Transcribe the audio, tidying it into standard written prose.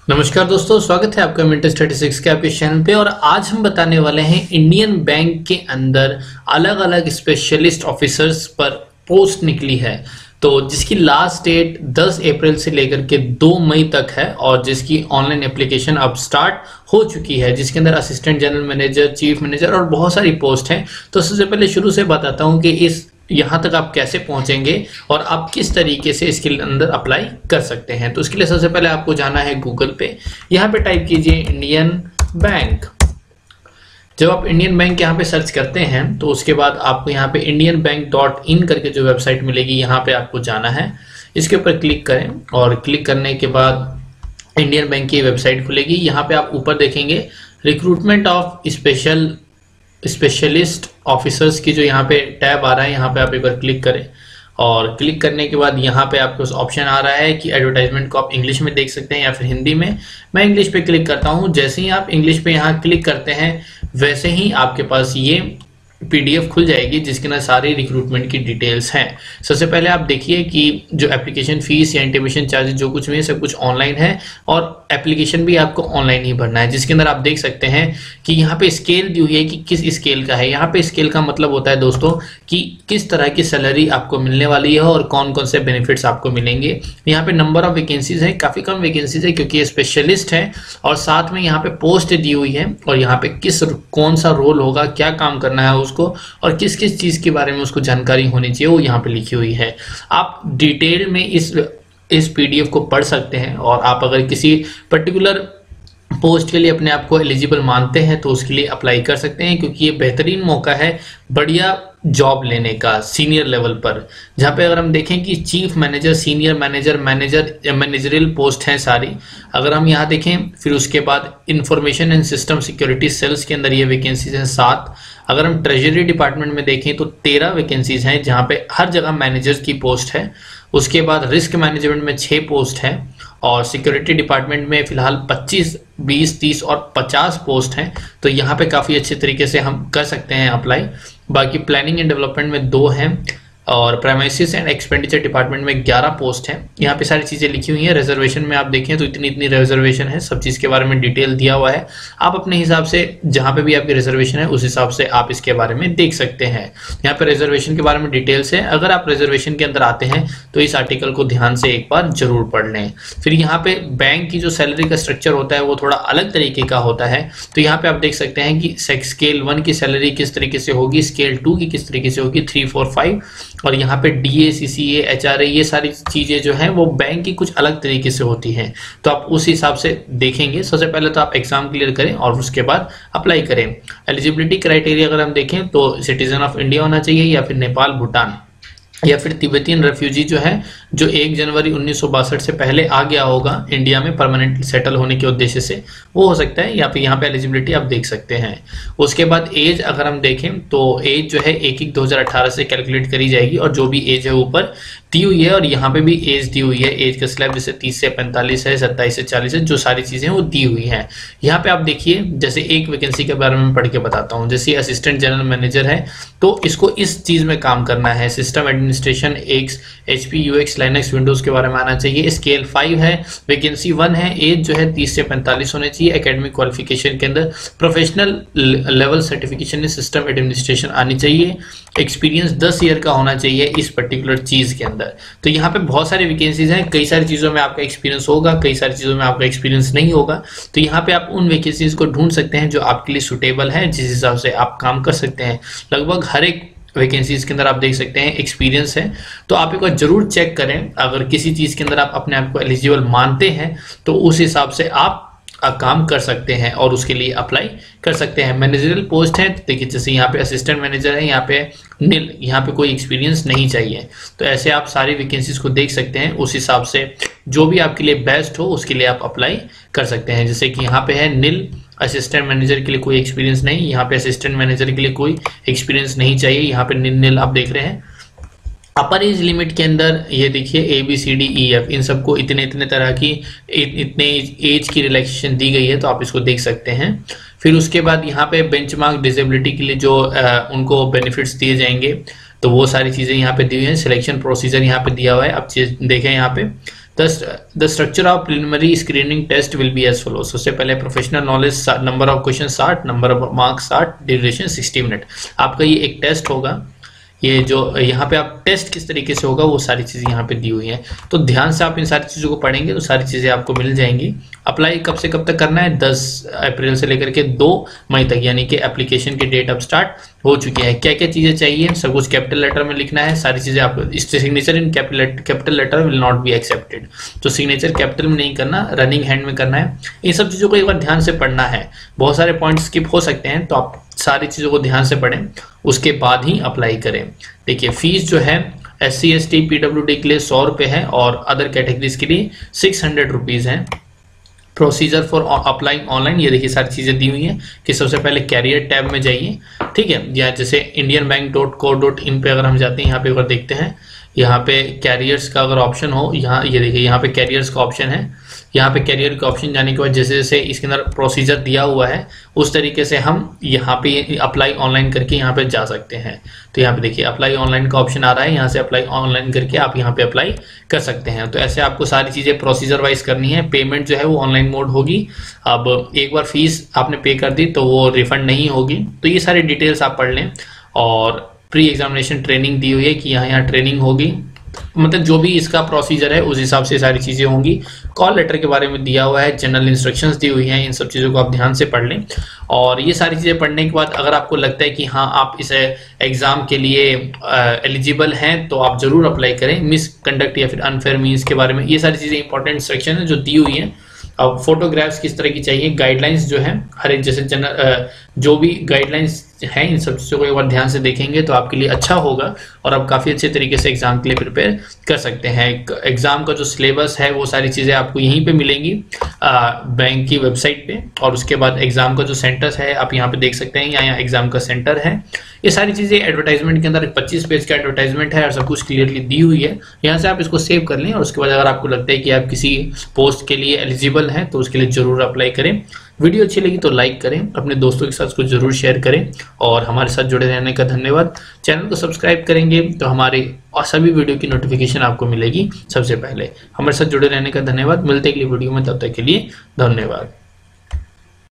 नमस्कार दोस्तों, स्वागत है आपका मिंटर स्टैटिस्टिक्स के आपके चैनल पे। और आज हम बताने वाले हैं इंडियन बैंक के अंदर अलग अलग स्पेशलिस्ट ऑफिसर्स पर पोस्ट निकली है, तो जिसकी लास्ट डेट 10 अप्रैल से लेकर के 2 मई तक है और जिसकी ऑनलाइन एप्लीकेशन अब स्टार्ट हो चुकी है, जिसके अंदर assistant general manager, chief manager और बहुत सारी पोस्ट हैं। तो सबसे पहले शुरू से बताता हूं कि इस यहाँ तक आप कैसे पहुंचेंगे और आप किस तरीके से इसके अंदर अप्लाई कर सकते हैं। तो इसके लिए सबसे पहले आपको जाना है गूगल पे, यहाँ पे टाइप कीजिए इंडियन बैंक। जब आप इंडियन बैंक यहाँ पे सर्च करते हैं तो उसके बाद आपको यहाँ पे indianbank.in करके जो वेबसाइट मिलेगी, यहाँ पे आपको जाना है। इसके ऊपर क्लिक करें और क्लिक करने के बाद इंडियन बैंक की वेबसाइट खुलेगी। यहाँ पे आप ऊपर देखेंगे रिक्रूटमेंट ऑफ स्पेशलिस्ट ऑफिसर्स की जो यहाँ पे टैब आ रहा है, यहाँ पे आप एक बार क्लिक करें और क्लिक करने के बाद यहाँ पे आपको ऑप्शन आ रहा है कि एडवर्टाइजमेंट को आप इंग्लिश में देख सकते हैं या फिर हिंदी में। मैं इंग्लिश पे क्लिक करता हूँ। जैसे ही आप इंग्लिश पे यहाँ क्लिक करते हैं वैसे ही आपके पास ये पीडीएफ खुल जाएगी जिसके अंदर सारी रिक्रूटमेंट की डिटेल्स हैं। सबसे पहले आप देखिए कि जो एप्लीकेशन फीस या इंटीमेशन चार्जेस जो कुछ भी है सब कुछ ऑनलाइन है और एप्लीकेशन भी आपको ऑनलाइन ही भरना है। जिसके अंदर आप देख सकते हैं कि यहाँ पे स्केल दी हुई है कि किस स्केल का है। यहाँ पे स्केल का मतलब होता है दोस्तों कि किस तरह की सैलरी आपको मिलने वाली है और कौन कौन से बेनिफिट्स आपको मिलेंगे। यहाँ पे नंबर ऑफ वैकेंसीज है, काफी कम वैकेंसीज है क्योंकि ये स्पेशलिस्ट है और साथ में यहाँ पे पोस्ट दी हुई है और यहाँ पे कौन सा रोल होगा, क्या काम करना है उसको और किस किस चीज के बारे में उसको जानकारी होनी चाहिए वो यहाँ पे लिखी हुई है। आप डिटेल में इस पीडीएफ को पढ़ सकते हैं और आप अगर किसी पर्टिकुलर पोस्ट के लिए अपने आप को एलिजिबल मानते हैं तो उसके लिए अप्लाई कर सकते हैं, क्योंकि ये बेहतरीन मौका है बढ़िया जॉब लेने का सीनियर लेवल पर। जहाँ पे अगर हम देखें कि chief manager, senior manager, managerial post हैं सारी। अगर हम यहाँ देखें फिर उसके बाद information and system security cells के अंदर ये वैकेंसीज हैं 7। अगर हम ट्रेजरी डिपार्टमेंट में देखें तो 13 वैकेंसीज हैं जहाँ पे हर जगह मैनेजर की पोस्ट है। उसके बाद रिस्क मैनेजमेंट में 6 पोस्ट है और सिक्योरिटी डिपार्टमेंट में फिलहाल 25, 20, 30 और 50 पोस्ट हैं। तो यहाँ पे काफ़ी अच्छे तरीके से हम कर सकते हैं अप्लाई। बाकी प्लानिंग एंड डेवलपमेंट में 2 हैं और प्राइमेसिस एंड एक्सपेंडिचर डिपार्टमेंट में 11 पोस्ट हैं। यहाँ पे सारी चीज़ें लिखी हुई हैं। रिजर्वेशन में आप देखें तो इतनी रिजर्वेशन है, सब चीज़ के बारे में डिटेल दिया हुआ है। आप अपने हिसाब से जहाँ पे भी आपकी रिजर्वेशन है उस हिसाब से आप इसके बारे में देख सकते हैं। यहाँ पे रिजर्वेशन के बारे में डिटेल्स है। अगर आप रिजर्वेशन के अंदर आते हैं तो इस आर्टिकल को ध्यान से एक बार जरूर पढ़ लें। फिर यहाँ पे बैंक की जो सैलरी का स्ट्रक्चर होता है वो थोड़ा अलग तरीके का होता है। तो यहाँ पे आप देख सकते हैं कि स्केल 1 की सैलरी किस तरीके से होगी, स्केल 2 की किस तरीके से होगी, 3, 4, 5 और यहाँ पे DA, CCA, HRA ये सारी चीजें जो हैं वो बैंक की कुछ अलग तरीके से होती हैं। तो आप उस हिसाब से देखेंगे। सबसे पहले तो आप एग्जाम क्लियर करें और उसके बाद अप्लाई करें। एलिजिबिलिटी क्राइटेरिया अगर हम देखें तो सिटीजन ऑफ इंडिया होना चाहिए या फिर नेपाल, भूटान या फिर तिब्बतियन रेफ्यूजी जो है जो 1 जनवरी 1962 से पहले आ गया होगा इंडिया में परमानेंटली सेटल होने के उद्देश्य से, वो हो सकता है। या फिर यहाँ पे एलिजिबिलिटी आप देख सकते हैं। उसके बाद एज अगर हम देखें तो एज जो है 1/1/2018 से कैलकुलेट करी जाएगी और जो भी एज है ऊपर दी हुई है और यहाँ पे भी एज दी हुई है। एज का स्लैब जैसे 30 से 45 है, 27 से 40 है, जो सारी चीजें वो दी हुई हैं। यहाँ पे आप देखिए जैसे एक वैकेंसी के बारे में पढ़ के बताता हूँ। जैसे असिस्टेंट जनरल मैनेजर है तो इसको इस चीज में काम करना है, system administration, HP, UX, Linux, Windows के बारे में आना चाहिए। स्केल 5 है, वैकेंसी 1 है। एज जो है 30 से 45 होने चाहिए। एकेडमिक क्वालिफिकेशन के अंदर professional level certification in system administration आनी चाहिए। एक्सपीरियंस 10 ईयर का होना चाहिए इस पर्टिकुलर चीज के अंदर। तो यहाँ पे बहुत सारी वैकेंसीज हैं, कई सारी चीजों में आपका एक्सपीरियंस होगा, कई सारी चीजों में आपका एक्सपीरियंस नहीं होगा। तो यहाँ पे आप उन वैकेंसीज को ढूंढ सकते हैं जो आपके लिए सुटेबल है, जिस हिसाब से आप काम कर सकते हैं। लगभग हर एक वैकेंसीज के अंदर आप देख सकते हैं एक्सपीरियंस है। तो आप एक बार जरूर चेक करें। अगर किसी चीज के अंदर आप अपने आप को एलिजिबल मानते हैं तो उस हिसाब से आप काम कर सकते हैं और उसके लिए अप्लाई कर सकते हैं। मैनेजरियल पोस्ट है तो देखिए जैसे यहाँ पे असिस्टेंट मैनेजर है, यहाँ पे नील, यहाँ पे कोई एक्सपीरियंस नहीं चाहिए। तो ऐसे आप सारी वैकेंसीज को देख सकते हैं। उस हिसाब से जो भी आपके लिए बेस्ट हो उसके लिए आप अप्लाई कर सकते हैं। जैसे कि यहाँ पे है नील, असिस्टेंट मैनेजर के लिए कोई एक्सपीरियंस नहीं, यहाँ पे असिस्टेंट मैनेजर के लिए कोई एक्सपीरियंस नहीं चाहिए। यहाँ पे नील आप देख रहे हैं। अपर एज लिमिट के अंदर ये देखिए ABCDEF इन सबको इतने तरह की इतने एज की रिलैक्सेशन दी गई है, तो आप इसको देख सकते हैं। फिर उसके बाद यहाँ पे बेंचमार्क डिसेबिलिटी के लिए जो उनको बेनिफिट्स दिए जाएंगे तो वो सारी चीज़ें यहाँ पे दी हुई हैं। सिलेक्शन प्रोसीजर यहाँ पे दिया हुआ है। अब चीज देखें यहाँ पे the structure of preliminary screening test will be as follow. सबसे पहले professional knowledge, number of question 60, number of marks 60, duration 60 minute. आपका ये एक टेस्ट होगा। ये जो यहाँ पे आप टेस्ट किस तरीके से होगा वो सारी चीज़ें यहाँ पे दी हुई हैं, तो ध्यान से आप इन सारी चीज़ों को पढ़ेंगे तो सारी चीज़ें आपको मिल जाएंगी। अप्लाई कब से कब तक करना है? 10 अप्रैल से लेकर के 2 मई तक, यानी कि एप्लीकेशन की डेट अब स्टार्ट हो चुकी है। क्या क्या चीज़ें चाहिए, सब कुछ कैपिटल लेटर में लिखना है। सारी चीज़ें आप, signature in capital letter will not be accepted, तो सिग्नेचर कैपिटल में नहीं करना, रनिंग हैंड में करना है। इन सब चीज़ों को एक बार ध्यान से पढ़ना है। बहुत सारे पॉइंट स्किप हो सकते हैं, तो आप सारी चीज़ों को ध्यान से पढ़ें, उसके बाद ही अप्लाई करें। देखिए फीस जो है SC ST PWD के लिए 100 रुपये है और अदर कैटेगरीज के लिए 600 रुपीज़ है। प्रोसीजर फॉर अप्लाइंग ऑनलाइन, ये देखिए सारी चीज़ें दी हुई हैं कि सबसे पहले कैरियर टैब में जाइए, ठीक है, या जैसे indianbank.co.in पे अगर हम जाते हैं, यहाँ पे अगर देखते हैं, यहाँ पे कैरियर्स का अगर ऑप्शन हो, यहाँ ये देखिए यहाँ पे कैरियर्स का ऑप्शन है। यहाँ पे कैरियर का ऑप्शन जाने के बाद जैसे जैसे इसके अंदर प्रोसीजर दिया हुआ है उस तरीके से हम यहाँ पे अप्लाई ऑनलाइन करके यहाँ पे जा सकते हैं। तो यहाँ पे देखिए अप्लाई ऑनलाइन का ऑप्शन आ रहा है, यहाँ से अप्लाई ऑनलाइन करके आप यहाँ पे अप्लाई कर सकते हैं। तो ऐसे आपको सारी चीज़ें प्रोसीजर वाइज करनी है। पेमेंट जो है वो ऑनलाइन मोड होगी। अब एक बार फीस आपने पे कर दी तो वो रिफंड नहीं होगी। तो ये सारी डिटेल्स आप पढ़ लें। और प्री एग्जामिनेशन ट्रेनिंग दी हुई है कि यहाँ ट्रेनिंग होगी, मतलब जो भी इसका प्रोसीजर है उस हिसाब से सारी चीज़ें होंगी। कॉल लेटर के बारे में दिया हुआ है, जनरल इंस्ट्रक्शंस दी हुई हैं, इन सब चीज़ों को आप ध्यान से पढ़ लें। और ये सारी चीज़ें पढ़ने के बाद अगर आपको लगता है कि हाँ आप इस एग्ज़ाम के लिए एलिजिबल हैं तो आप ज़रूर अप्लाई करें। मिसकंडक्ट या फिर अनफेयर मीन्स के बारे में ये सारी चीज़ें इंपॉर्टेंट इंस्ट्रक्शन है जो दी हुई हैं। अब फोटोग्राफ्स किस तरह की चाहिए, गाइडलाइंस जो है हर एक, जैसे जो भी गाइडलाइंस हैं इन सब चीज़ों को एक बार ध्यान से देखेंगे तो आपके लिए अच्छा होगा और आप काफ़ी अच्छे तरीके से एग्जाम के लिए प्रिपेयर कर सकते हैं। एग्जाम का जो सिलेबस है वो सारी चीज़ें आपको यहीं पे मिलेंगी बैंक की वेबसाइट पे। और उसके बाद एग्जाम का जो सेंटर है आप यहाँ पे देख सकते हैं, यहाँ एग्जाम का सेंटर है। ये सारी चीज़ें एडवर्टाइजमेंट के अंदर 25 पेज का एडवर्टाइजमेंट है और सब कुछ क्लियरली दी हुई है। यहाँ से आप इसको सेव कर लें और उसके बाद अगर आपको लगता है कि आप किसी पोस्ट के लिए एलिजिबल हैं तो उसके लिए ज़रूर अप्लाई करें। वीडियो अच्छी लगी तो लाइक करें, अपने दोस्तों के साथ उसको जरूर शेयर करें और हमारे साथ जुड़े रहने का धन्यवाद। चैनल को सब्सक्राइब करेंगे तो हमारे सभी वीडियो की नोटिफिकेशन आपको मिलेगी सबसे पहले। हमारे साथ जुड़े रहने का धन्यवाद। मिलते हैं अगली वीडियो में, तब तक के लिए धन्यवाद।